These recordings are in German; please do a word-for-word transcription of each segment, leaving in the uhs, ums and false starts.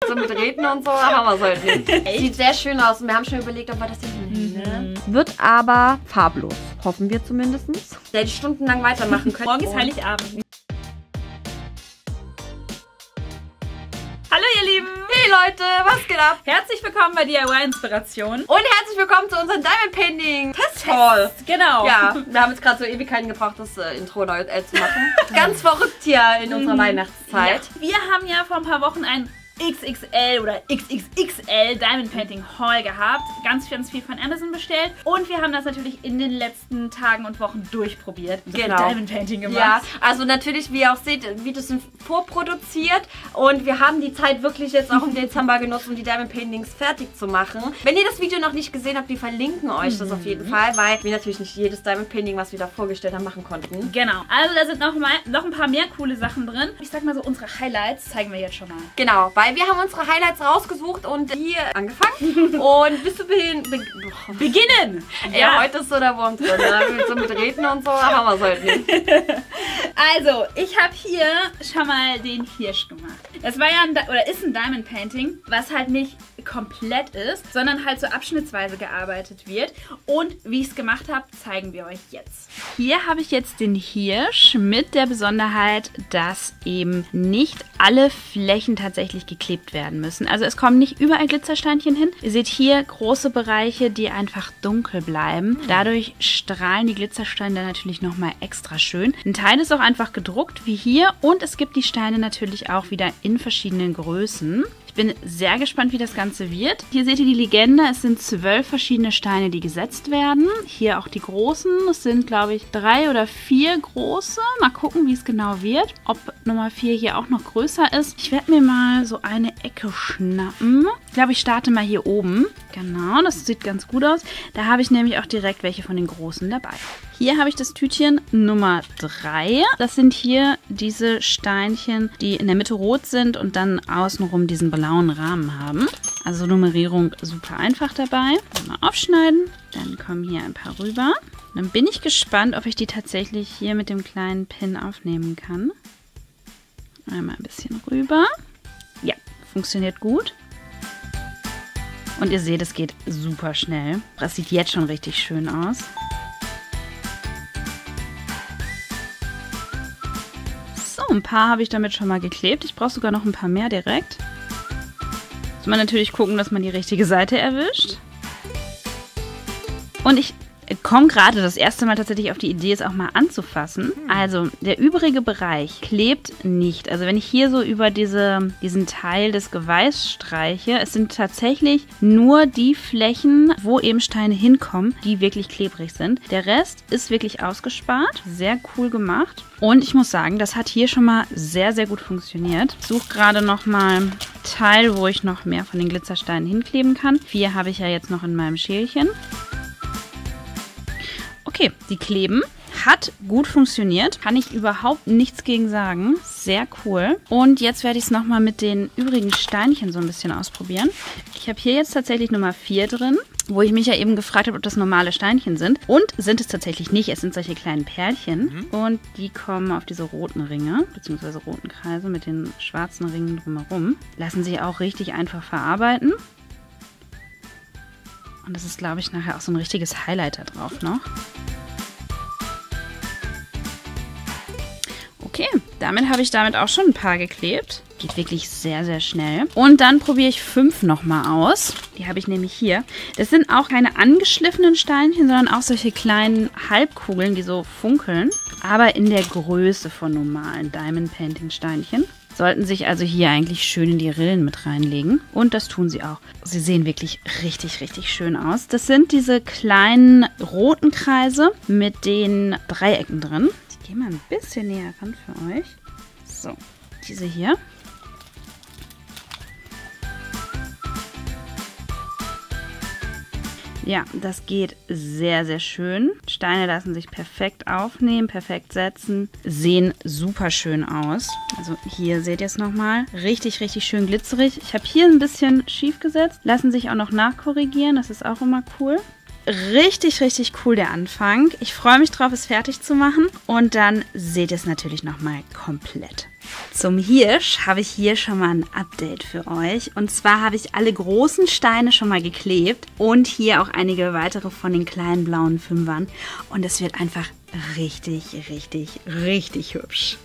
So mit Reden und so haben wir es halt nicht. Sieht sehr schön aus und wir haben schon überlegt, ob wir das hier hinnehmen. Mhm. Wird aber farblos. Hoffen wir zumindest. Der hätte stundenlang weitermachen können. Morgen ist Heiligabend. Hallo ihr Lieben! Hey Leute, was geht ab? Herzlich willkommen bei D I Y-Inspiration. Und herzlich willkommen zu unserem Diamond Painting Test Haul. Genau. Ja, wir haben jetzt gerade so Ewigkeiten gebraucht, das äh, Intro neu äh, zu machen. Ganz verrückt hier in unserer Mhm. Weihnachtszeit. Ja. Wir haben ja vor ein paar Wochen ein X X L oder X X X L Diamond Painting Haul gehabt. Ganz, ganz viel von Amazon bestellt. Und wir haben das natürlich in den letzten Tagen und Wochen durchprobiert. So Genau. Diamond Painting gemacht. Ja, also natürlich, wie ihr auch seht, Videos sind vorproduziert. Und wir haben die Zeit wirklich jetzt auch im Dezember genutzt, um die Diamond Paintings fertig zu machen. Wenn ihr das Video noch nicht gesehen habt, wir verlinken euch mhm. das auf jeden Fall, weil wir natürlich nicht jedes Diamond Painting, was wir da vorgestellt haben, machen konnten. Genau. Also da sind noch, mal, noch ein paar mehr coole Sachen drin. Ich sag mal so, unsere Highlights zeigen wir jetzt schon mal. Genau, weil wir haben unsere Highlights rausgesucht und die angefangen. Und bis zu Beginn... Be Beginnen! Ja, ja, heute ist so der Wurm drin. So mit Reden und so haben wir es halt nicht. Also, ich habe hier schon mal den Hirsch gemacht. Das war ja ein, oder ist ein Diamond Painting, was halt nicht komplett ist, sondern halt so abschnittsweise gearbeitet wird. Und wie ich es gemacht habe, zeigen wir euch jetzt. Hier habe ich jetzt den Hirsch mit der Besonderheit, dass eben nicht alle Flächen tatsächlich geklebt werden müssen. Also es kommen nicht überall Glitzersteinchen hin. Ihr seht hier große Bereiche, die einfach dunkel bleiben. Dadurch strahlen die Glitzersteine dann natürlich nochmal extra schön. Ein Teil ist auch einfach gedruckt, wie hier. Und es gibt die Steine natürlich auch wieder in verschiedenen Größen. Ich bin sehr gespannt, wie das Ganze wird. Hier seht ihr die Legende. Es sind zwölf verschiedene Steine, die gesetzt werden. Hier auch die großen. Es sind, glaube ich, drei oder vier große. Mal gucken, wie es genau wird. Ob Nummer vier hier auch noch größer ist. Ich werde mir mal so eine Ecke schnappen. Ich glaube, ich starte mal hier oben. Genau, das sieht ganz gut aus. Da habe ich nämlich auch direkt welche von den großen dabei. Hier habe ich das Tütchen Nummer drei. Das sind hier diese Steinchen, die in der Mitte rot sind und dann außenrum diesen blauen Rahmen haben. Also Nummerierung super einfach dabei. Mal aufschneiden. Dann kommen hier ein paar rüber. Dann bin ich gespannt, ob ich die tatsächlich hier mit dem kleinen Pin aufnehmen kann. Einmal ein bisschen rüber. Ja, funktioniert gut. Und ihr seht, es geht super schnell. Das sieht jetzt schon richtig schön aus. So, ein paar habe ich damit schon mal geklebt. Ich brauche sogar noch ein paar mehr direkt. Muss man natürlich gucken, dass man die richtige Seite erwischt. Und ich komme gerade das erste Mal tatsächlich auf die Idee, es auch mal anzufassen. Also der übrige Bereich klebt nicht. Also wenn ich hier so über diese, diesen Teil des Geweißs streiche, es sind tatsächlich nur die Flächen, wo eben Steine hinkommen, die wirklich klebrig sind. Der Rest ist wirklich ausgespart. Sehr cool gemacht. Und ich muss sagen, das hat hier schon mal sehr, sehr gut funktioniert. Ich suche gerade noch mal ein Teil, wo ich noch mehr von den Glitzersteinen hinkleben kann. Vier habe ich ja jetzt noch in meinem Schälchen. Okay, die kleben. Hat gut funktioniert. Kann ich überhaupt nichts gegen sagen. Sehr cool. Und jetzt werde ich es nochmal mit den übrigen Steinchen so ein bisschen ausprobieren. Ich habe hier jetzt tatsächlich Nummer vier drin, wo ich mich ja eben gefragt habe, ob das normale Steinchen sind. Und sind es tatsächlich nicht. Es sind solche kleinen Perlchen. Mhm. Und die kommen auf diese roten Ringe, beziehungsweise roten Kreise mit den schwarzen Ringen drumherum. Lassen sich auch richtig einfach verarbeiten. Und das ist, glaube ich, nachher auch so ein richtiges Highlight da drauf noch. Okay, damit habe ich damit auch schon ein paar geklebt. Geht wirklich sehr, sehr schnell. Und dann probiere ich fünf nochmal aus. Die habe ich nämlich hier. Das sind auch keine angeschliffenen Steinchen, sondern auch solche kleinen Halbkugeln, die so funkeln. Aber in der Größe von normalen Diamond Painting Steinchen. Sollten sich also hier eigentlich schön in die Rillen mit reinlegen. Und das tun sie auch. Sie sehen wirklich richtig, richtig schön aus. Das sind diese kleinen roten Kreise mit den Dreiecken drin. Ich gehe mal ein bisschen näher ran für euch. So, diese hier. Ja, das geht sehr, sehr schön. Steine lassen sich perfekt aufnehmen, perfekt setzen, sehen super schön aus. Also hier seht ihr es nochmal. Richtig, richtig schön glitzerig. Ich habe hier ein bisschen schief gesetzt. Lassen sich auch noch nachkorrigieren. Das ist auch immer cool. Richtig, richtig cool der Anfang. Ich freue mich drauf, es fertig zu machen. Und dann seht ihr es natürlich nochmal komplett. Zum Hirsch habe ich hier schon mal ein Update für euch. Und zwar habe ich alle großen Steine schon mal geklebt und hier auch einige weitere von den kleinen blauen Fünfern. Und es wird einfach richtig, richtig, richtig hübsch.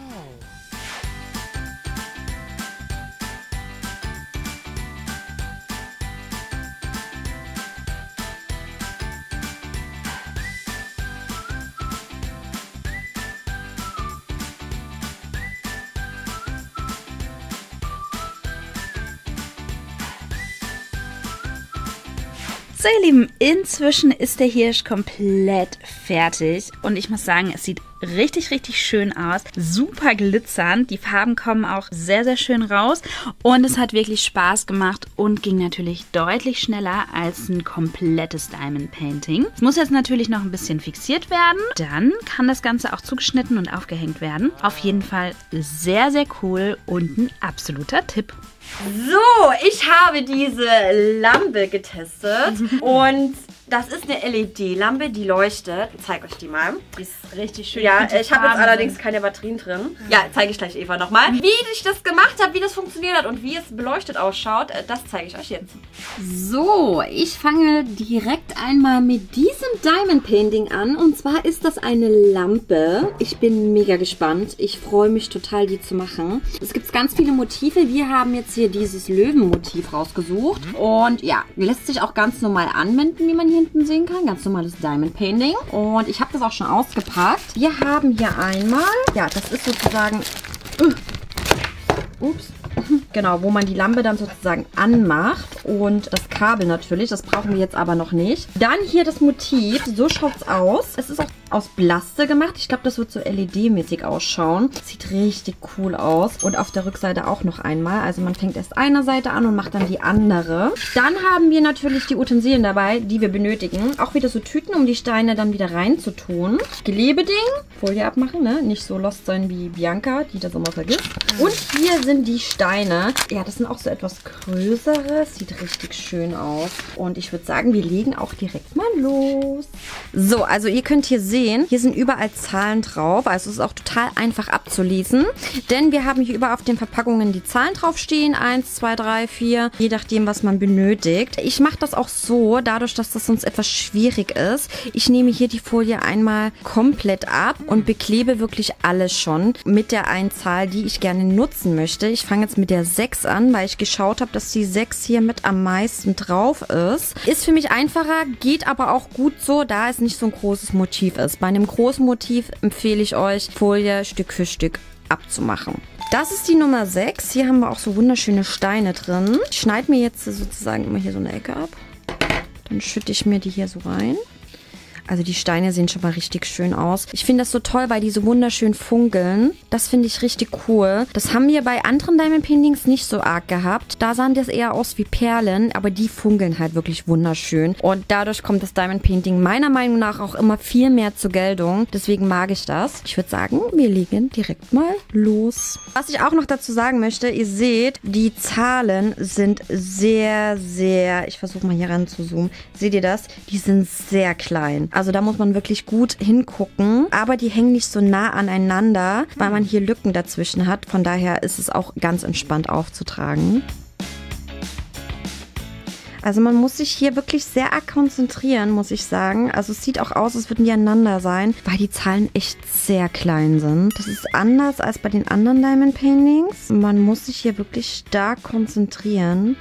So ihr Lieben, inzwischen ist der Hirsch komplett fertig und ich muss sagen, es sieht richtig, richtig schön aus. Super glitzernd, die Farben kommen auch sehr, sehr schön raus und es hat wirklich Spaß gemacht und ging natürlich deutlich schneller als ein komplettes Diamond Painting. Es muss jetzt natürlich noch ein bisschen fixiert werden, dann kann das Ganze auch zugeschnitten und aufgehängt werden. Auf jeden Fall sehr, sehr cool und ein absoluter Tipp. So, ich habe diese Lampe getestet und das ist eine L E D-Lampe, die leuchtet. Ich zeige euch die mal. Die ist richtig schön. Ja, ich habe jetzt allerdings keine Batterien drin. Ja, zeige ich gleich Eva nochmal. Wie ich das gemacht habe, wie das funktioniert hat und wie es beleuchtet ausschaut, das zeige ich euch jetzt. So, ich fange direkt einmal mit diesem Diamond Painting an. Und zwar ist das eine Lampe. Ich bin mega gespannt. Ich freue mich total, die zu machen. Es gibt ganz viele Motive. Wir haben jetzt hier dieses Löwenmotiv rausgesucht. Und ja, lässt sich auch ganz normal anwenden, wie man hier hinten sehen kann. Ganz normales Diamond Painting. Und ich habe das auch schon ausgepackt. Wir haben hier einmal, ja, das ist sozusagen, uh, ups, genau, wo man die Lampe dann sozusagen anmacht und das Kabel natürlich, das brauchen wir jetzt aber noch nicht. Dann hier das Motiv, so schaut es aus. Es ist auch aus Blaste gemacht. Ich glaube, das wird so L E D-mäßig ausschauen. Sieht richtig cool aus. Und auf der Rückseite auch noch einmal. Also man fängt erst eine Seite an und macht dann die andere. Dann haben wir natürlich die Utensilien dabei, die wir benötigen. Auch wieder so Tüten, um die Steine dann wieder reinzutun. Klebeding, Folie abmachen, ne? Nicht so lost sein wie Bianca, die das immer vergisst. Und hier sind die Steine. Ja, das sind auch so etwas größere. Sieht richtig schön aus. Und ich würde sagen, wir legen auch direkt mal los. So, also ihr könnt hier sehen, hier sind überall Zahlen drauf, also es ist auch total einfach abzulesen, denn wir haben hier überall auf den Verpackungen die Zahlen draufstehen, eins, zwei, drei, vier, je nachdem, was man benötigt. Ich mache das auch so, dadurch, dass das sonst etwas schwierig ist. Ich nehme hier die Folie einmal komplett ab und beklebe wirklich alles schon mit der einen Zahl, die ich gerne nutzen möchte. Ich fange jetzt mit der sechs an, weil ich geschaut habe, dass die sechs hier mit am meisten drauf ist. Ist für mich einfacher, geht aber auch gut so, da es nicht so ein großes Motiv ist. Bei einem großen Motiv empfehle ich euch, Folie Stück für Stück abzumachen. Das ist die Nummer sechs. Hier haben wir auch so wunderschöne Steine drin. Ich schneide mir jetzt sozusagen immer hier so eine Ecke ab. Dann schütte ich mir die hier so rein. Also die Steine sehen schon mal richtig schön aus. Ich finde das so toll, weil die so wunderschön funkeln. Das finde ich richtig cool. Das haben wir bei anderen Diamond Paintings nicht so arg gehabt. Da sahen das eher aus wie Perlen, aber die funkeln halt wirklich wunderschön. Und dadurch kommt das Diamond Painting meiner Meinung nach auch immer viel mehr zur Geltung. Deswegen mag ich das. Ich würde sagen, wir legen direkt mal los. Was ich auch noch dazu sagen möchte, ihr seht, die Zahlen sind sehr, sehr, ich versuche mal hier ran zu zoomen. Seht ihr das? Die sind sehr klein. Also da muss man wirklich gut hingucken. Aber die hängen nicht so nah aneinander, weil man hier Lücken dazwischen hat. Von daher ist es auch ganz entspannt aufzutragen. Also man muss sich hier wirklich sehr arg konzentrieren, muss ich sagen. Also es sieht auch aus, als würden die aneinander sein, weil die Zahlen echt sehr klein sind. Das ist anders als bei den anderen Diamond Paintings. Man muss sich hier wirklich stark konzentrieren.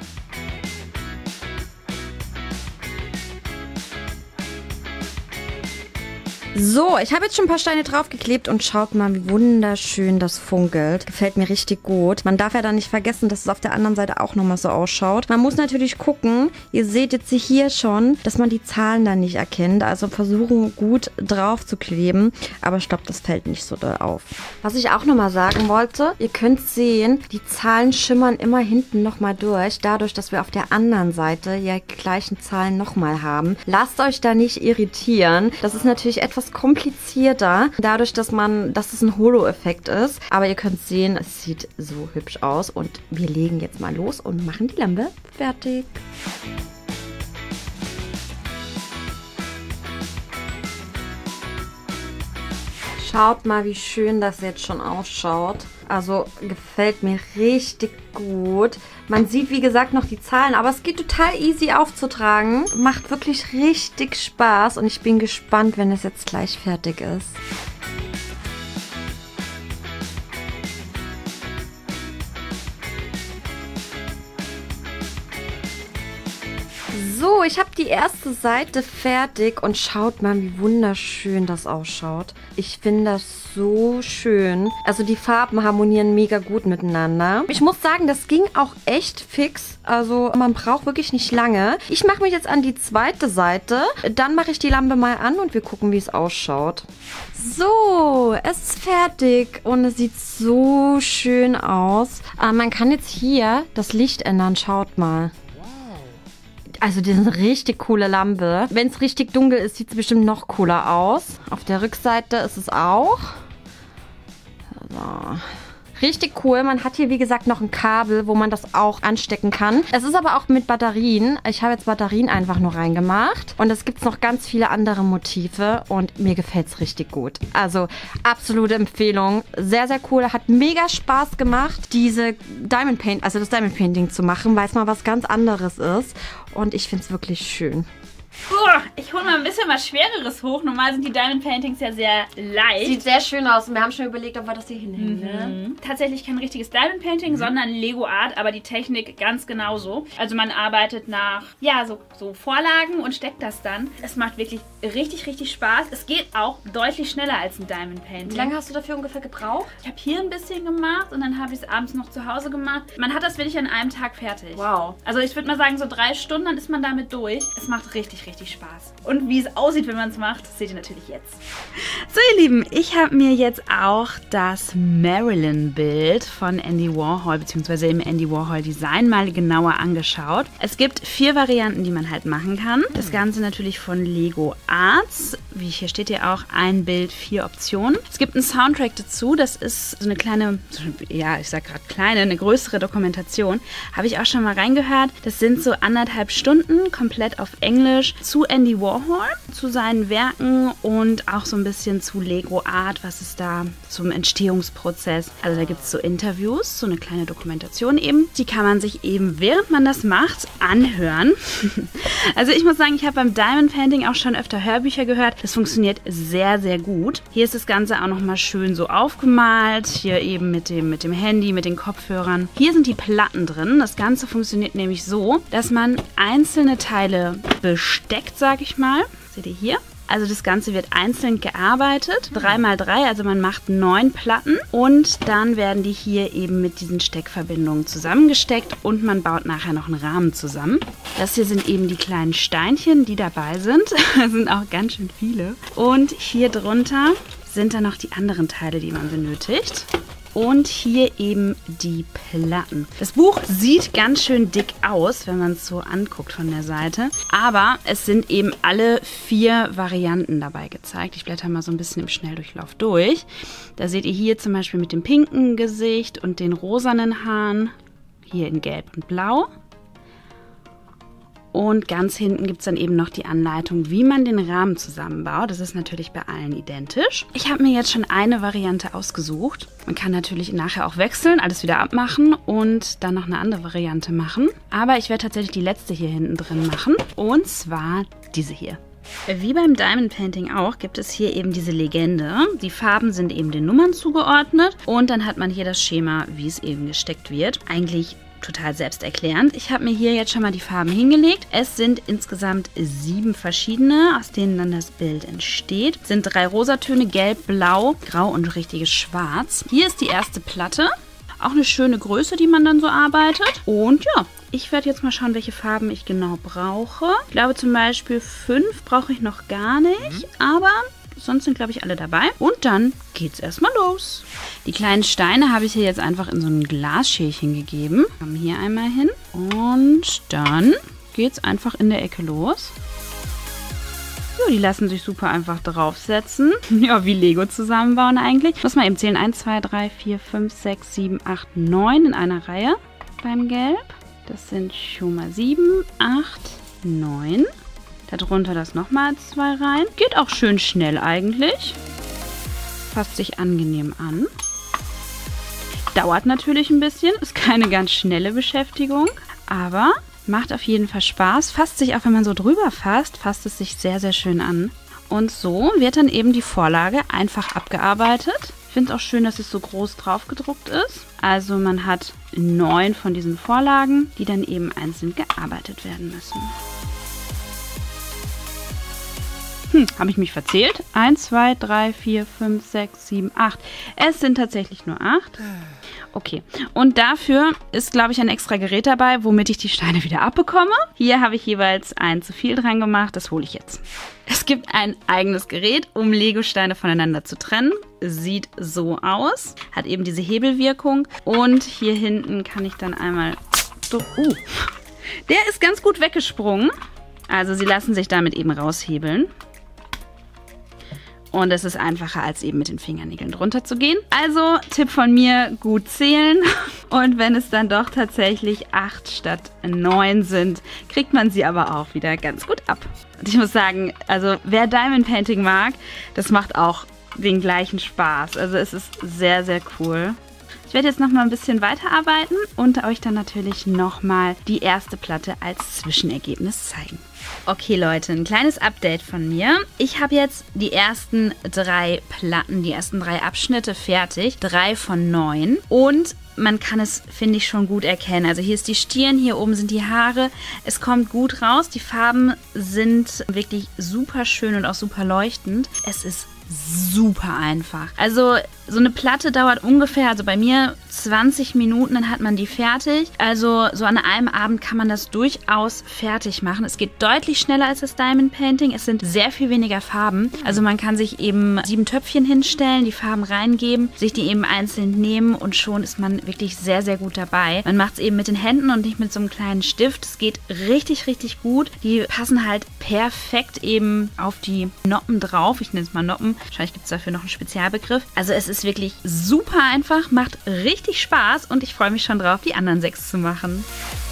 So, ich habe jetzt schon ein paar Steine draufgeklebt und schaut mal, wie wunderschön das funkelt. Gefällt mir richtig gut. Man darf ja dann nicht vergessen, dass es auf der anderen Seite auch nochmal so ausschaut. Man muss natürlich gucken, ihr seht jetzt hier schon, dass man die Zahlen dann nicht erkennt. Also versuchen gut drauf zu kleben, aber ich glaube, das fällt nicht so doll auf. Was ich auch nochmal sagen wollte, ihr könnt sehen, die Zahlen schimmern immer hinten nochmal durch, dadurch, dass wir auf der anderen Seite ja die gleichen Zahlen nochmal haben. Lasst euch da nicht irritieren. Das ist natürlich etwas komplizierter, dadurch, dass man, dass es ein Holo-Effekt ist. Aber ihr könnt sehen, es sieht so hübsch aus und wir legen jetzt mal los und machen die Lampe fertig. Schaut mal, wie schön das jetzt schon ausschaut. Also gefällt mir richtig gut. Man sieht, wie gesagt, noch die Zahlen, aber es geht total easy aufzutragen. Macht wirklich richtig Spaß und ich bin gespannt, wenn es jetzt gleich fertig ist. So, ich habe die erste Seite fertig und schaut mal, wie wunderschön das ausschaut. Ich finde das so schön. Also die Farben harmonieren mega gut miteinander. Ich muss sagen, das ging auch echt fix. Also man braucht wirklich nicht lange. Ich mache mich jetzt an die zweite Seite. Dann mache ich die Lampe mal an und wir gucken, wie es ausschaut. So, es ist fertig und es sieht so schön aus. Aber man kann jetzt hier das Licht ändern. Schaut mal. Also das ist eine richtig coole Lampe. Wenn es richtig dunkel ist, sieht es bestimmt noch cooler aus. Auf der Rückseite ist es auch. So. Richtig cool. Man hat hier, wie gesagt, noch ein Kabel, wo man das auch anstecken kann. Es ist aber auch mit Batterien. Ich habe jetzt Batterien einfach nur reingemacht. Und es gibt noch ganz viele andere Motive. Und mir gefällt es richtig gut. Also absolute Empfehlung. Sehr, sehr cool. Hat mega Spaß gemacht, diese Diamond Paint, also das Diamond Painting zu machen, weil es mal was ganz anderes ist. Und ich finde es wirklich schön. Puh, ich hole mal ein bisschen was Schwereres hoch. Normal sind die Diamond Paintings ja sehr leicht. Sieht sehr schön aus. Und wir haben schon überlegt, ob wir das hier hinhängen. Mhm. Ne? Tatsächlich kein richtiges Diamond Painting, mhm. sondern Lego Art, aber die Technik ganz genauso. Also man arbeitet nach, ja, so, so Vorlagen und steckt das dann. Es macht wirklich richtig, richtig Spaß. Es geht auch deutlich schneller als ein Diamond Painting. Wie lange hast du dafür ungefähr gebraucht? Ich habe hier ein bisschen gemacht und dann habe ich es abends noch zu Hause gemacht. Man hat das wirklich an einem Tag fertig. Wow. Also ich würde mal sagen, so drei Stunden, dann ist man damit durch. Es macht richtig, richtig Spaß. Und wie es aussieht, wenn man es macht, das seht ihr natürlich jetzt. So ihr Lieben, ich habe mir jetzt auch das Marilyn-Bild von Andy Warhol bzw. im Andy Warhol Design mal genauer angeschaut. Es gibt vier Varianten, die man halt machen kann. Das Ganze natürlich von Lego Arts. Wie hier steht ja auch, ein Bild, vier Optionen. Es gibt einen Soundtrack dazu. Das ist so eine kleine, ja ich sag gerade kleine, eine größere Dokumentation. Habe ich auch schon mal reingehört. Das sind so anderthalb Stunden, komplett auf Englisch, zu Andy Warhol, zu seinen Werken und auch so ein bisschen zu Lego Art, was ist da zum Entstehungsprozess. Also da gibt es so Interviews, so eine kleine Dokumentation eben. Die kann man sich eben, während man das macht, anhören. Also ich muss sagen, ich habe beim Diamond Painting auch schon öfter Hörbücher gehört. Das funktioniert sehr, sehr gut. Hier ist das Ganze auch nochmal schön so aufgemalt. Hier eben mit dem, mit dem Handy, mit den Kopfhörern. Hier sind die Platten drin. Das Ganze funktioniert nämlich so, dass man einzelne Teile besteckt, sage ich mal. Seht ihr hier? Also das Ganze wird einzeln gearbeitet, drei mal drei, also man macht neun Platten und dann werden die hier eben mit diesen Steckverbindungen zusammengesteckt und man baut nachher noch einen Rahmen zusammen. Das hier sind eben die kleinen Steinchen, die dabei sind. Das sind auch ganz schön viele. Und hier drunter sind dann noch die anderen Teile, die man benötigt. Und hier eben die Platten. Das Buch sieht ganz schön dick aus, wenn man es so anguckt von der Seite. Aber es sind eben alle vier Varianten dabei gezeigt. Ich blätter mal so ein bisschen im Schnelldurchlauf durch. Da seht ihr hier zum Beispiel mit dem pinken Gesicht und den rosanen Haaren. Hier in Gelb und Blau. Und ganz hinten gibt es dann eben noch die Anleitung, wie man den Rahmen zusammenbaut. Das ist natürlich bei allen identisch. Ich habe mir jetzt schon eine Variante ausgesucht. Man kann natürlich nachher auch wechseln, alles wieder abmachen und dann noch eine andere Variante machen. Aber ich werde tatsächlich die letzte hier hinten drin machen. Und zwar diese hier. Wie beim Diamond Painting auch, gibt es hier eben diese Legende. Die Farben sind eben den Nummern zugeordnet. Und dann hat man hier das Schema, wie es eben gesteckt wird. Eigentlich total selbsterklärend. Ich habe mir hier jetzt schon mal die Farben hingelegt. Es sind insgesamt sieben verschiedene, aus denen dann das Bild entsteht. Es sind drei Rosatöne, Gelb, Blau, Grau und richtiges Schwarz. Hier ist die erste Platte. Auch eine schöne Größe, die man dann so arbeitet. Und ja, ich werde jetzt mal schauen, welche Farben ich genau brauche. Ich glaube zum Beispiel fünf brauche ich noch gar nicht, mhm. aber sonst sind, glaube ich, alle dabei. Und dann geht's erstmal los. Die kleinen Steine habe ich hier jetzt einfach in so ein Glasschälchen gegeben. Kommen hier einmal hin. Und dann geht's einfach in der Ecke los. So, die lassen sich super einfach draufsetzen. Ja, wie Lego zusammenbauen eigentlich. Ich muss mal eben zählen. eins, zwei, drei, vier, fünf, sechs, sieben, acht, neun in einer Reihe beim Gelb. Das sind schon mal sieben, acht, neun. Darunter das nochmal zwei Reihen. Geht auch schön schnell eigentlich. Fasst sich angenehm an. Dauert natürlich ein bisschen, ist keine ganz schnelle Beschäftigung, aber macht auf jeden Fall Spaß. Fasst sich auch, wenn man so drüber fasst, fasst es sich sehr, sehr schön an. Und so wird dann eben die Vorlage einfach abgearbeitet. Ich finde es auch schön, dass es so groß drauf gedruckt ist. Also man hat neun von diesen Vorlagen, die dann eben einzeln gearbeitet werden müssen. Hm, habe ich mich verzählt? eins, zwei, drei, vier, fünf, sechs, sieben, acht. Es sind tatsächlich nur acht. Okay, und dafür ist, glaube ich, ein extra Gerät dabei, womit ich die Steine wieder abbekomme. Hier habe ich jeweils ein zu viel dran gemacht, das hole ich jetzt. Es gibt ein eigenes Gerät, um Lego-Steine voneinander zu trennen. Sieht so aus, hat eben diese Hebelwirkung. Und hier hinten kann ich dann einmal... So, uh, der ist ganz gut weggesprungen. Also sie lassen sich damit eben raushebeln. Und es ist einfacher, als eben mit den Fingernägeln drunter zu gehen. Also, Tipp von mir, gut zählen. Und wenn es dann doch tatsächlich acht statt neun sind, kriegt man sie aber auch wieder ganz gut ab. Und ich muss sagen, also wer Diamond Painting mag, das macht auch den gleichen Spaß. Also es ist sehr, sehr cool. Ich werde jetzt noch mal ein bisschen weiterarbeiten und euch dann natürlich noch mal die erste Platte als Zwischenergebnis zeigen. Okay Leute, ein kleines Update von mir. Ich habe jetzt die ersten drei Platten, die ersten drei Abschnitte fertig. Drei von neun. Und man kann es, finde ich, schon gut erkennen. Also hier ist die Stirn, hier oben sind die Haare. Es kommt gut raus. Die Farben sind wirklich super schön und auch super leuchtend. Es ist super einfach. Also so eine Platte dauert ungefähr, also bei mir zwanzig Minuten, dann hat man die fertig. Also so an einem Abend kann man das durchaus fertig machen. Es geht deutlich schneller als das Diamond Painting. Es sind sehr viel weniger Farben. Also man kann sich eben sieben Töpfchen hinstellen, die Farben reingeben, sich die eben einzeln nehmen und schon ist man wirklich sehr, sehr gut dabei. Man macht es eben mit den Händen und nicht mit so einem kleinen Stift. Es geht richtig, richtig gut. Die passen halt perfekt eben auf die Noppen drauf. Ich nenne es mal Noppen. Wahrscheinlich gibt es dafür noch einen Spezialbegriff. Also es ist wirklich super einfach, macht richtig Spaß und ich freue mich schon drauf, die anderen sechs zu machen.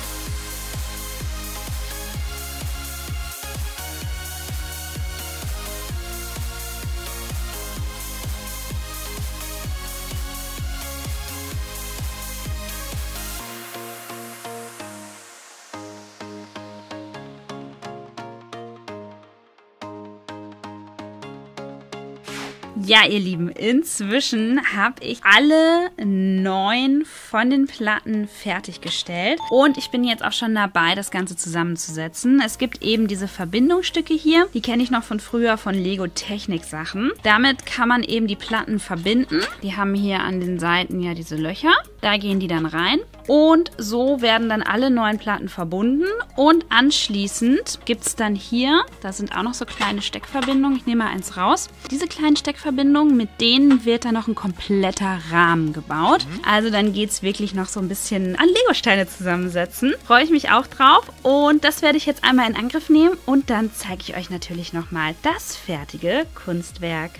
Ja, ihr Lieben, inzwischen habe ich alle neun von den Platten fertiggestellt und ich bin jetzt auch schon dabei, das Ganze zusammenzusetzen. Es gibt eben diese Verbindungsstücke hier, die kenne ich noch von früher von Lego Technik Sachen. Damit kann man eben die Platten verbinden. Die haben hier an den Seiten ja diese Löcher, da gehen die dann rein und so werden dann alle neun Platten verbunden und anschließend gibt es dann hier, da sind auch noch so kleine Steckverbindungen, ich nehme mal eins raus, diese kleinen Steckverbindungen, mit denen wird dann noch ein kompletter Rahmen gebaut. Also dann geht es wirklich noch so ein bisschen an Lego-Steine zusammensetzen. Freue ich mich auch drauf und das werde ich jetzt einmal in Angriff nehmen und dann zeige ich euch natürlich nochmal das fertige Kunstwerk.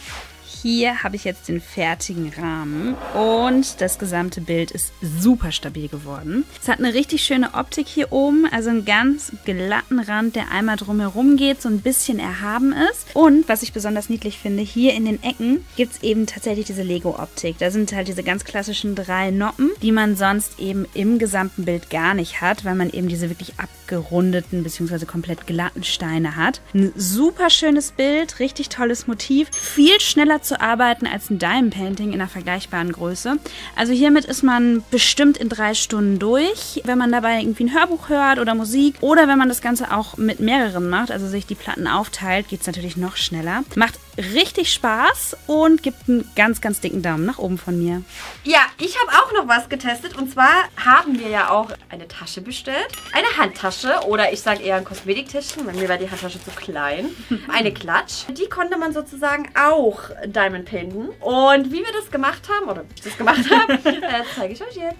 Hier habe ich jetzt den fertigen Rahmen und das gesamte Bild ist super stabil geworden. Es hat eine richtig schöne Optik hier oben, also einen ganz glatten Rand, der einmal drumherum geht, so ein bisschen erhaben ist. Und was ich besonders niedlich finde, hier in den Ecken gibt es eben tatsächlich diese Lego-Optik. Da sind halt diese ganz klassischen drei Noppen, die man sonst eben im gesamten Bild gar nicht hat, weil man eben diese wirklich abgerundeten bzw. komplett glatten Steine hat. Ein super schönes Bild, richtig tolles Motiv, viel schneller zu arbeiten als ein Diamond Painting in einer vergleichbaren Größe. Also hiermit ist man bestimmt in drei Stunden durch, wenn man dabei irgendwie ein Hörbuch hört oder Musik oder wenn man das Ganze auch mit mehreren macht, also sich die Platten aufteilt, geht es natürlich noch schneller. Macht richtig Spaß und gibt einen ganz, ganz dicken Daumen nach oben von mir. Ja, ich habe auch noch was getestet und zwar haben wir ja auch eine Tasche bestellt. Eine Handtasche oder ich sage eher ein Kosmetiktäschchen, weil mir war die Handtasche zu klein. Eine Klatsch. Die konnte man sozusagen auch Diamond painten. Und wie wir das gemacht haben, oder wie ich das gemacht habe, äh, zeige ich euch jetzt.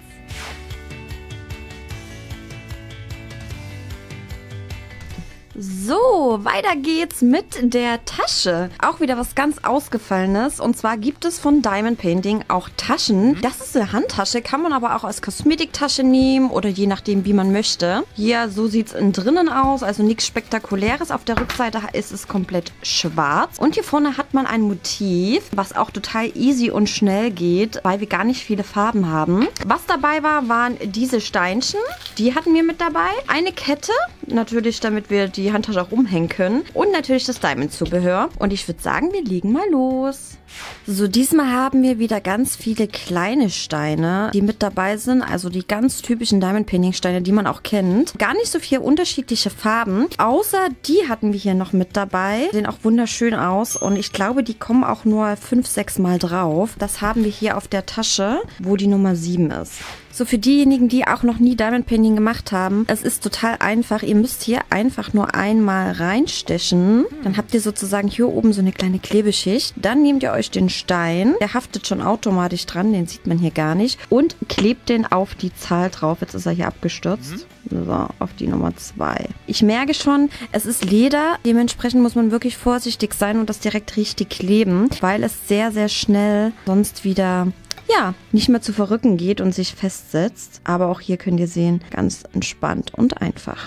So, weiter geht's mit der Tasche. Auch wieder was ganz Ausgefallenes. Und zwar gibt es von Diamond Painting auch Taschen. Das ist eine Handtasche, kann man aber auch als Kosmetiktasche nehmen oder je nachdem, wie man möchte. Hier, so sieht es innen drinnen aus, also nichts Spektakuläres. Auf der Rückseite ist es komplett schwarz. Und hier vorne hat man ein Motiv, was auch total easy und schnell geht, weil wir gar nicht viele Farben haben. Was dabei war, waren diese Steinchen. Die hatten wir mit dabei. Eine Kette, natürlich, damit wir die Handtasche auch umhängen können. Und natürlich das Diamond-Zubehör. Und ich würde sagen, wir legen mal los. So, diesmal haben wir wieder ganz viele kleine Steine, die mit dabei sind. Also die ganz typischen Diamond Painting Steine, die man auch kennt. Gar nicht so viele unterschiedliche Farben. Außer die hatten wir hier noch mit dabei. Sehen auch wunderschön aus. Und ich glaube, die kommen auch nur fünf, sechs Mal drauf. Das haben wir hier auf der Tasche, wo die Nummer sieben ist. So, für diejenigen, die auch noch nie Diamond Painting gemacht haben, es ist total einfach. Ihr müsst hier einfach nur einmal reinstechen. Dann habt ihr sozusagen hier oben so eine kleine Klebeschicht. Dann nehmt ihr euch den Stein. Der haftet schon automatisch dran, den sieht man hier gar nicht. Und klebt den auf die Zahl drauf. Jetzt ist er hier abgestürzt. So, auf die Nummer zwei. Ich merke schon, es ist Leder. Dementsprechend muss man wirklich vorsichtig sein und das direkt richtig kleben, weil es sehr, sehr schnell sonst wieder... ja, nicht mehr zu verrücken geht und sich festsetzt. Aber auch hier könnt ihr sehen, ganz entspannt und einfach.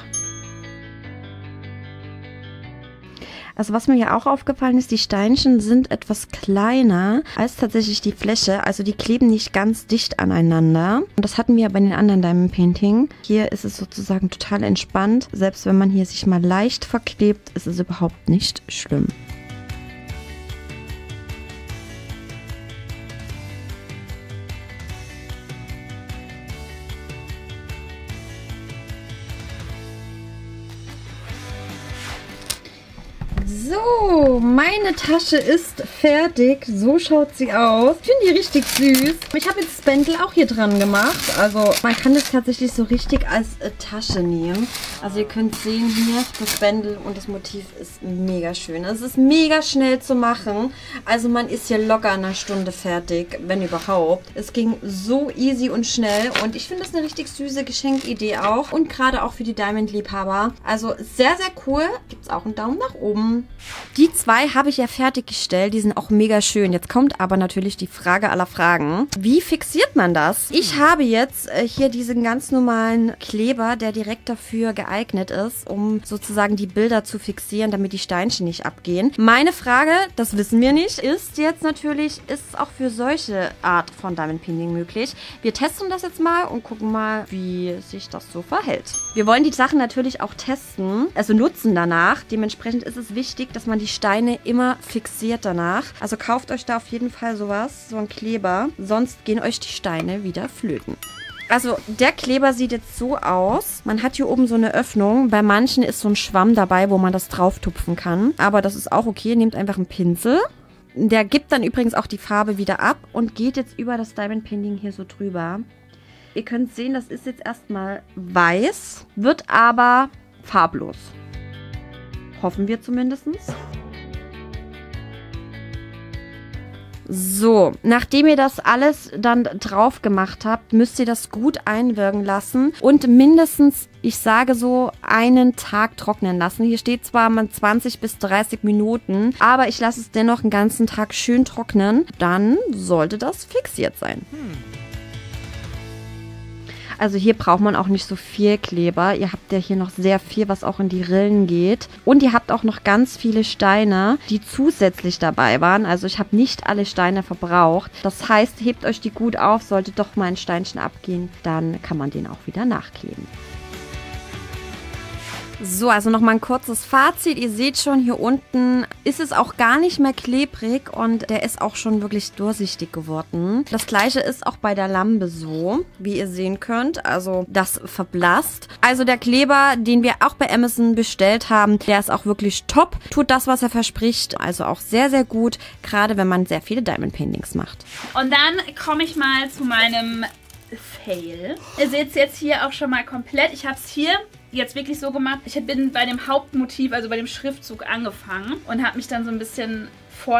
Also was mir hier auch aufgefallen ist, die Steinchen sind etwas kleiner als tatsächlich die Fläche. Also die kleben nicht ganz dicht aneinander. Und das hatten wir bei den anderen Diamond Painting. Hier ist es sozusagen total entspannt. Selbst wenn man hier sich mal leicht verklebt, ist es überhaupt nicht schlimm. So, meine Tasche ist fertig. So schaut sie aus. Ich finde die richtig süß. Ich habe jetzt das Bändel auch hier dran gemacht. Also man kann das tatsächlich so richtig als äh, Tasche nehmen. Also ihr könnt sehen hier, das Bändel und das Motiv ist mega schön. Es ist mega schnell zu machen. Also man ist hier locker in einer Stunde fertig, wenn überhaupt. Es ging so easy und schnell und ich finde das eine richtig süße Geschenkidee auch. Und gerade auch für die Diamond-Liebhaber. Also sehr, sehr cool. Gibt es auch einen Daumen nach oben. Die zwei habe ich ja fertiggestellt, die sind auch mega schön. Jetzt kommt aber natürlich die Frage aller Fragen. Wie fixiert man das? Ich habe jetzt äh, hier diesen ganz normalen Kleber, der direkt dafür geeignet ist, um sozusagen die Bilder zu fixieren, damit die Steinchen nicht abgehen. Meine Frage, das wissen wir nicht, ist jetzt natürlich, ist es auch für solche Art von Diamond Painting möglich? Wir testen das jetzt mal und gucken mal, wie sich das so verhält. Wir wollen die Sachen natürlich auch testen, also nutzen danach. Dementsprechend ist es wichtig, dass man die Steine immer fixiert danach. Also kauft euch da auf jeden Fall sowas, so ein Kleber. Sonst gehen euch die Steine wieder flöten. Also der Kleber sieht jetzt so aus. Man hat hier oben so eine Öffnung. Bei manchen ist so ein Schwamm dabei, wo man das drauf tupfen kann. Aber das ist auch okay. Nehmt einfach einen Pinsel. Der gibt dann übrigens auch die Farbe wieder ab und geht jetzt über das Diamond Painting hier so drüber. Ihr könnt sehen, das ist jetzt erstmal weiß, wird aber farblos. Hoffen wir zumindest. So, nachdem ihr das alles dann drauf gemacht habt, müsst ihr das gut einwirken lassen und mindestens, ich sage so, einen Tag trocknen lassen. Hier steht zwar mal zwanzig bis dreißig Minuten, aber ich lasse es dennoch einen ganzen Tag schön trocknen. Dann sollte das fixiert sein. Hm. Also hier braucht man auch nicht so viel Kleber. Ihr habt ja hier noch sehr viel, was auch in die Rillen geht. Und ihr habt auch noch ganz viele Steine, die zusätzlich dabei waren. Also ich habe nicht alle Steine verbraucht. Das heißt, hebt euch die gut auf. Sollte doch mal ein Steinchen abgehen, dann kann man den auch wieder nachkleben. So, also nochmal ein kurzes Fazit. Ihr seht schon, hier unten ist es auch gar nicht mehr klebrig und der ist auch schon wirklich durchsichtig geworden. Das gleiche ist auch bei der Lampe so, wie ihr sehen könnt. Also das verblasst. Also der Kleber, den wir auch bei Amazon bestellt haben, der ist auch wirklich top. Tut das, was er verspricht. Also auch sehr, sehr gut, gerade wenn man sehr viele Diamond Paintings macht. Und dann komme ich mal zu meinem Fail. Ihr seht es jetzt hier auch schon mal komplett. Ich habe es hier jetzt wirklich so gemacht. Ich bin bei dem Hauptmotiv, also bei dem Schriftzug angefangen und habe mich dann so ein bisschen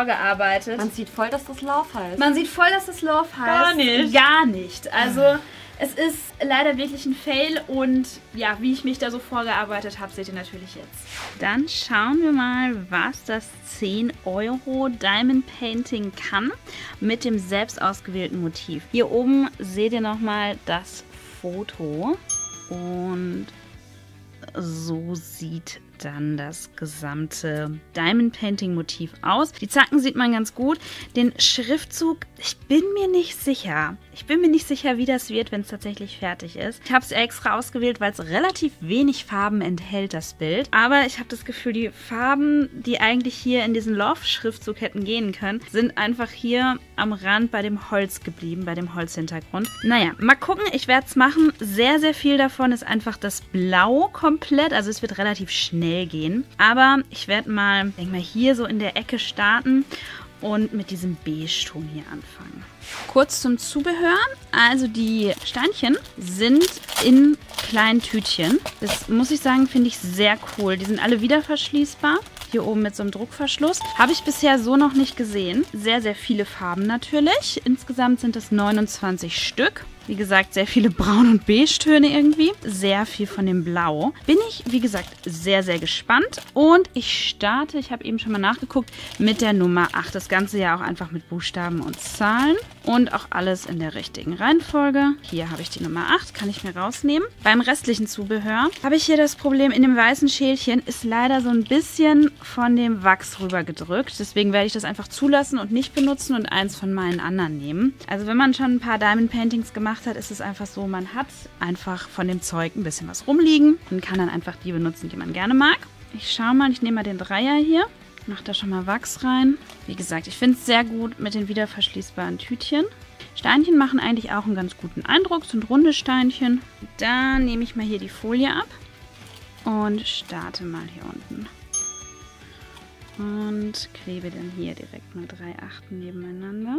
vorgearbeitet. Man sieht voll, dass das Love heißt. Man sieht voll, dass das Love heißt. Gar nicht. Gar nicht. Also Es ist leider wirklich ein Fail und ja, wie ich mich da so vorgearbeitet habe, seht ihr natürlich jetzt. Dann schauen wir mal, was das zehn Euro Diamond Painting kann mit dem selbst ausgewählten Motiv. Hier oben seht ihr nochmal das Foto und so sieht dann das gesamte Diamond Painting Motiv aus. Die Zacken sieht man ganz gut. Den Schriftzug, ich bin mir nicht sicher. Ich bin mir nicht sicher, wie das wird, wenn es tatsächlich fertig ist. Ich habe es extra ausgewählt, weil es relativ wenig Farben enthält, das Bild. Aber ich habe das Gefühl, die Farben, die eigentlich hier in diesen Love-Schriftzug hätten gehen können, sind einfach hier am Rand bei dem Holz geblieben, bei dem Holzhintergrund. Naja, mal gucken. Ich werde es machen. Sehr, sehr viel davon ist einfach das Blau komplett. Also es wird relativ schnell gehen. Aber ich werde mal, denke mal, hier so in der Ecke starten und mit diesem Beige-Ton hier anfangen. Kurz zum Zubehör. Also die Steinchen sind in kleinen Tütchen. Das muss ich sagen, finde ich sehr cool. Die sind alle wieder verschließbar. Hier oben mit so einem Druckverschluss. Habe ich bisher so noch nicht gesehen. Sehr, sehr viele Farben natürlich. Insgesamt sind es neunundzwanzig Stück. Wie gesagt, sehr viele Braun- und Beige-Töne irgendwie. Sehr viel von dem Blau. Bin ich, wie gesagt, sehr, sehr gespannt. Und ich starte, ich habe eben schon mal nachgeguckt, mit der Nummer acht. Das Ganze ja auch einfach mit Buchstaben und Zahlen. Und auch alles in der richtigen Reihenfolge. Hier habe ich die Nummer acht, kann ich mir rausnehmen. Beim restlichen Zubehör habe ich hier das Problem, in dem weißen Schälchen ist leider so ein bisschen von dem Wachs rübergedrückt. Deswegen werde ich das einfach zulassen und nicht benutzen und eins von meinen anderen nehmen. Also wenn man schon ein paar Diamond Paintings gemacht hat, ist es einfach so, man hat einfach von dem Zeug ein bisschen was rumliegen und kann dann einfach die benutzen, die man gerne mag. Ich schaue mal, ich nehme mal den Dreier hier, mache da schon mal Wachs rein. Wie gesagt, ich finde es sehr gut mit den wieder verschließbaren Tütchen. Steinchen machen eigentlich auch einen ganz guten Eindruck, sind runde Steinchen. Dann nehme ich mal hier die Folie ab und starte mal hier unten. Und klebe dann hier direkt mal drei Achten nebeneinander.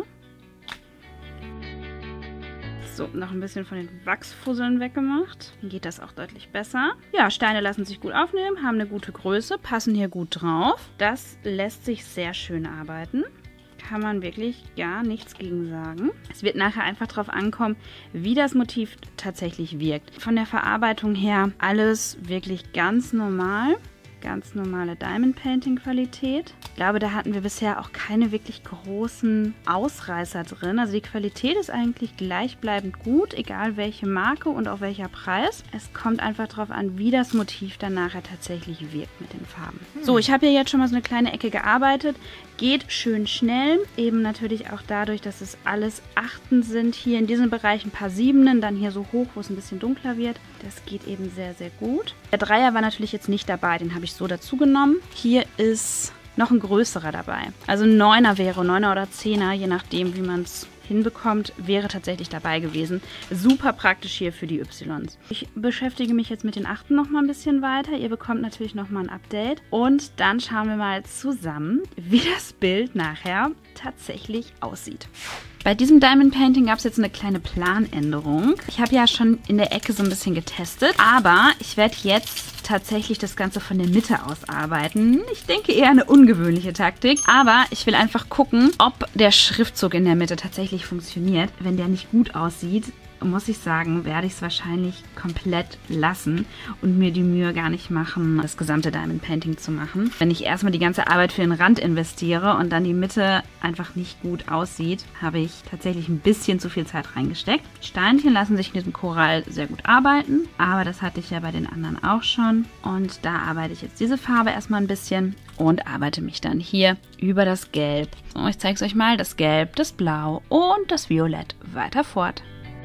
So, noch ein bisschen von den Wachsfusseln weggemacht. Dann geht das auch deutlich besser. Ja, Steine lassen sich gut aufnehmen, haben eine gute Größe, passen hier gut drauf. Das lässt sich sehr schön arbeiten. Kann man wirklich gar nichts gegen sagen. Es wird nachher einfach darauf ankommen, wie das Motiv tatsächlich wirkt. Von der Verarbeitung her alles wirklich ganz normal. Ganz normale Diamond Painting Qualität. Ich glaube, da hatten wir bisher auch keine wirklich großen Ausreißer drin. Also die Qualität ist eigentlich gleichbleibend gut, egal welche Marke und auch welcher Preis. Es kommt einfach darauf an, wie das Motiv dann nachher tatsächlich wirkt mit den Farben. Hm. So, ich habe hier jetzt schon mal so eine kleine Ecke gearbeitet. Geht schön schnell, eben natürlich auch dadurch, dass es alles Achten sind. Hier in diesem Bereich ein paar Siebenen, dann hier so hoch, wo es ein bisschen dunkler wird. Das geht eben sehr, sehr gut. Der Dreier war natürlich jetzt nicht dabei, den habe ich so dazu genommen. Hier ist noch ein größerer dabei. Also ein Neuner wäre, Neuner oder Zehner, je nachdem, wie man es hinbekommt, wäre tatsächlich dabei gewesen. Super praktisch hier für die Ys. Ich beschäftige mich jetzt mit den Achten noch mal ein bisschen weiter. Ihr bekommt natürlich noch mal ein Update. Und dann schauen wir mal zusammen, wie das Bild nachher tatsächlich aussieht. Bei diesem Diamond Painting gab es jetzt eine kleine Planänderung. Ich habe ja schon in der Ecke so ein bisschen getestet, aber ich werde jetzt tatsächlich das Ganze von der Mitte aus arbeiten. Ich denke eher eine ungewöhnliche Taktik, aber ich will einfach gucken, ob der Schriftzug in der Mitte tatsächlich funktioniert. Wenn der nicht gut aussieht, muss ich sagen, werde ich es wahrscheinlich komplett lassen und mir die Mühe gar nicht machen, das gesamte Diamond Painting zu machen. Wenn ich erstmal die ganze Arbeit für den Rand investiere und dann die Mitte einfach nicht gut aussieht, habe ich tatsächlich ein bisschen zu viel Zeit reingesteckt. Steinchen lassen sich in diesem Korall sehr gut arbeiten, aber das hatte ich ja bei den anderen auch schon. Und da arbeite ich jetzt diese Farbe erstmal ein bisschen und arbeite mich dann hier über das Gelb. So, ich zeige es euch mal, das Gelb, das Blau und das Violett weiter fort.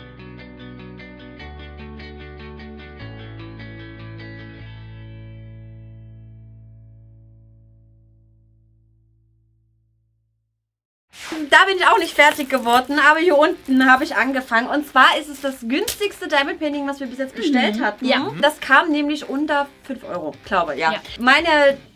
Da bin ich auch nicht fertig geworden, aber hier unten habe ich angefangen. Und zwar ist es das günstigste Diamond Painting, was wir bis jetzt bestellt hatten. Ja. Das kam nämlich unter fünf Euro, glaube ich. Ja. Ja. Meine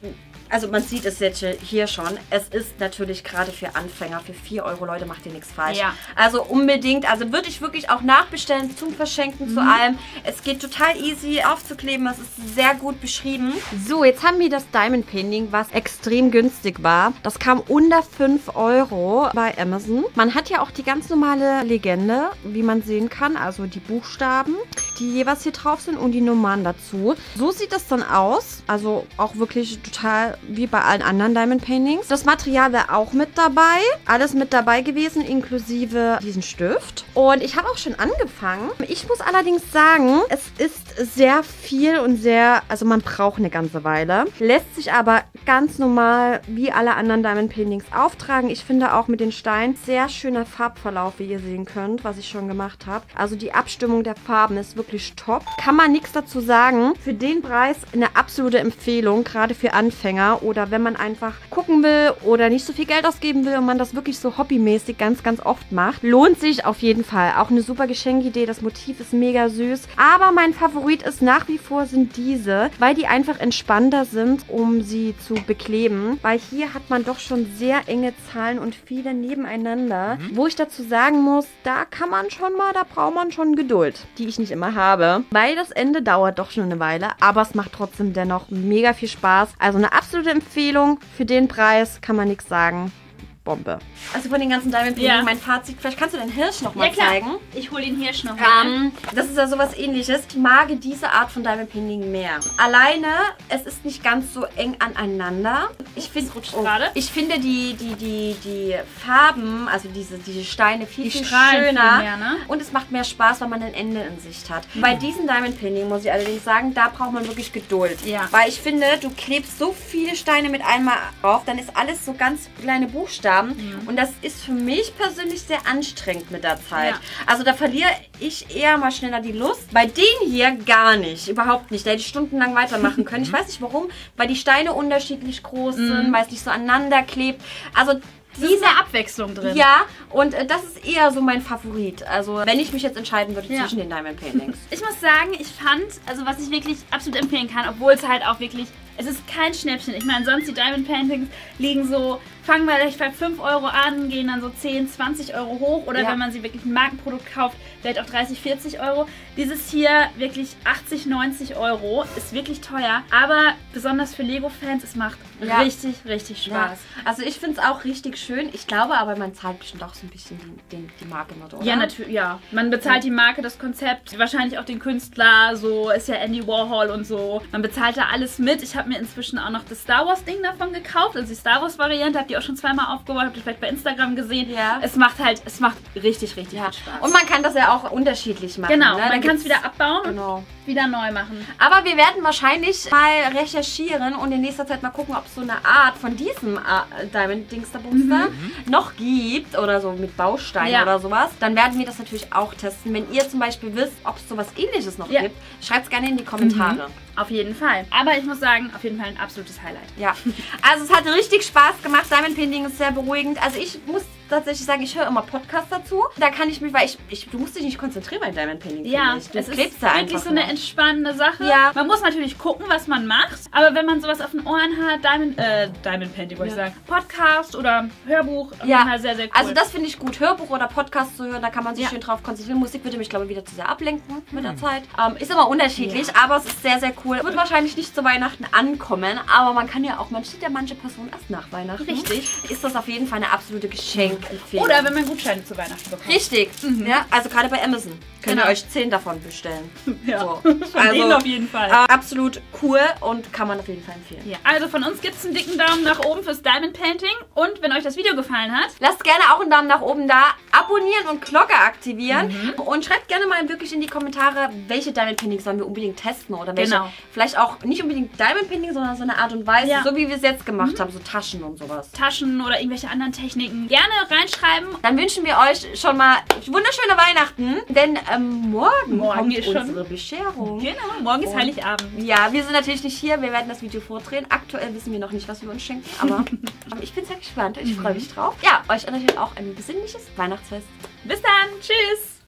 Also man sieht es jetzt hier schon. Es ist natürlich gerade für Anfänger, für vier Euro, Leute, macht ihr nichts falsch. Ja. Also unbedingt, also würde ich wirklich auch nachbestellen zum Verschenken, mhm. zu allem. Es geht total easy aufzukleben, das ist sehr gut beschrieben. So, jetzt haben wir das Diamond Painting, was extrem günstig war. Das kam unter fünf Euro bei Amazon. Man hat ja auch die ganz normale Legende, wie man sehen kann, also die Buchstaben, die jeweils hier drauf sind und die Nummern dazu. So sieht das dann aus, also auch wirklich total wie bei allen anderen Diamond Paintings. Das Material wäre auch mit dabei, alles mit dabei gewesen, inklusive diesen Stift. Und ich habe auch schon angefangen. Ich muss allerdings sagen, es ist sehr viel und sehr, also man braucht eine ganze Weile. Lässt sich aber ganz normal wie alle anderen Diamond Paintings auftragen. Ich finde auch mit den Steinen sehr schöner Farbverlauf, wie ihr sehen könnt, was ich schon gemacht habe. Also die Abstimmung der Farben ist wirklich top. Kann man nichts dazu sagen. Für den Preis eine absolute Empfehlung, gerade für Anfänger oder wenn man einfach gucken will oder nicht so viel Geld ausgeben will und man das wirklich so hobbymäßig ganz, ganz oft macht. Lohnt sich auf jeden Fall. Auch eine super Geschenkidee. Das Motiv ist mega süß. Aber mein Favorit ist nach wie vor sind diese, weil die einfach entspannter sind, um sie zu bekleben. Weil hier hat man doch schon sehr enge Zahlen und viele nebeneinander. Mhm. Wo ich dazu sagen muss, da kann man schon mal, da braucht man schon Geduld, die ich nicht immer habe. Weil das Ende dauert doch schon eine Weile, aber es macht trotzdem dennoch mega viel Spaß. Also eine absolute Empfehlung. Für den Preis kann man nichts sagen. Bombe. Also von den ganzen Diamond Painting, ja. Mein Fazit, vielleicht kannst du den Hirsch nochmal ja, zeigen. Ich hole den Hirsch nochmal. Ähm, das ist ja sowas ähnliches. Ich mag diese Art von Diamond Painting mehr. Alleine, es ist nicht ganz so eng aneinander. Ich, find, oh, ich finde die, die, die, die Farben, also diese, diese Steine viel, die viel schöner. Viel mehr, ne? Und es macht mehr Spaß, wenn man ein Ende in Sicht hat. Mhm. Bei diesem Diamond Painting muss ich allerdings sagen, da braucht man wirklich Geduld. Ja. Weil ich finde, du klebst so viele Steine mit einmal auf, dann ist alles so ganz kleine Buchstaben. Mhm. Und das ist für mich persönlich sehr anstrengend mit der Zeit. Ja. Also da verliere ich eher mal schneller die Lust. Bei denen hier gar nicht, überhaupt nicht. Da hätte ich stundenlang weitermachen können. Ich weiß nicht warum, weil die Steine unterschiedlich groß sind, mhm. weil es nicht so aneinander klebt. Also diese Abwechslung drin. Ja, und äh, das ist eher so mein Favorit. Also wenn ich mich jetzt entscheiden würde ja. zwischen den Diamond Paintings. Ich muss sagen, ich fand, also was ich wirklich absolut empfehlen kann, obwohl es halt auch wirklich, es ist kein Schnäppchen. Ich meine, sonst die Diamond Paintings liegen so, fangen vielleicht bei fünf Euro an, gehen dann so zehn, zwanzig Euro hoch. Oder ja. wenn man sie wirklich ein Markenprodukt kauft, vielleicht auch dreißig, vierzig Euro. Dieses hier wirklich achtzig, neunzig Euro, ist wirklich teuer. Aber besonders für Lego-Fans, es macht ja. richtig, richtig Spaß. Ja. Also ich finde es auch richtig schön. Ich glaube aber, man zahlt bestimmt auch so ein bisschen die, die, die Marke mit, oder? Ja, natürlich, ja. Man bezahlt ja. die Marke, das Konzept, wahrscheinlich auch den Künstler, so ist ja Andy Warhol und so. Man bezahlt da alles mit. Ich habe mir inzwischen auch noch das Star Wars Ding davon gekauft, also die Star Wars Variante, habt ihr auch schon zweimal aufgebaut, habt ihr vielleicht bei Instagram gesehen. Ja. Es macht halt, es macht richtig, richtig ja. Spaß. Und man kann das ja auch unterschiedlich machen. Genau, ne? man kann es wieder abbauen genau. und wieder neu machen. Aber wir werden wahrscheinlich mal recherchieren und in nächster Zeit mal gucken, ob es so eine Art von diesem äh, Diamond Dingsterbumster mhm. noch gibt oder so mit Bausteinen ja. oder sowas. Dann werden wir das natürlich auch testen. Wenn ihr zum Beispiel wisst, ob es sowas Ähnliches noch ja. gibt, schreibt es gerne in die Kommentare. Mhm. Auf jeden Fall. Aber ich muss sagen, auf jeden Fall ein absolutes Highlight. Ja. Also es hat richtig Spaß gemacht. Diamond Painting ist sehr beruhigend. Also ich muss tatsächlich sagen, ich höre immer Podcasts dazu. Da kann ich mich, weil ich, ich du musst dich nicht konzentrieren bei Diamond Painting. Ja, ich. Du es klebst ist da wirklich so eine nur. entspannende Sache. Ja. Man muss natürlich gucken, was man macht. Aber wenn man sowas auf den Ohren hat, Diamond, äh, Diamond Painting wollte ja. ich sagen, Podcast oder Hörbuch, ja. immer sehr, sehr cool. Also das finde ich gut. Hörbuch oder Podcast zu hören, da kann man sich ja. schön drauf konzentrieren. Musik würde mich, glaube ich, wieder zu sehr ablenken mit der Zeit. Ähm, ist immer unterschiedlich, ja. aber es ist sehr, sehr cool. Wird wahrscheinlich nicht zu Weihnachten ankommen, aber man kann ja auch, man steht ja manche Personen erst nach Weihnachten. Richtig. Ist das auf jeden Fall eine absolute Geschenkempfehlung. Oder wenn man Gutscheine zu Weihnachten bekommt. Richtig. Mhm. Ja, also gerade bei Amazon könnt genau. ihr euch zehn davon bestellen. Ja, so. von also, denen auf jeden Fall. Äh, absolut cool und kann man auf jeden Fall empfehlen. Ja. Also von uns gibt es einen dicken Daumen nach oben fürs Diamond Painting und wenn euch das Video gefallen hat, lasst gerne auch einen Daumen nach oben da, abonnieren und Glocke aktivieren mhm. und schreibt gerne mal wirklich in die Kommentare, welche Diamond Paintings sollen wir unbedingt testen oder welche, genau. vielleicht auch nicht unbedingt Diamond Painting, sondern so eine Art und Weise, ja. so wie wir es jetzt gemacht mhm. haben, so Taschen und sowas. Taschen oder irgendwelche anderen Techniken. Gerne reinschreiben. Dann wünschen wir euch schon mal wunderschöne Weihnachten, denn ähm, morgen, morgen kommt ist unsere schon Bescherung. Genau, morgen ist und, Heiligabend. Ja, wir sind natürlich nicht hier, wir werden das Video vordrehen. Aktuell wissen wir noch nicht, was wir uns schenken, aber ich bin sehr gespannt. Ich freue mich drauf. Ja, euch natürlich auch ein besinnliches Weihnachtsfest. Bis dann, tschüss!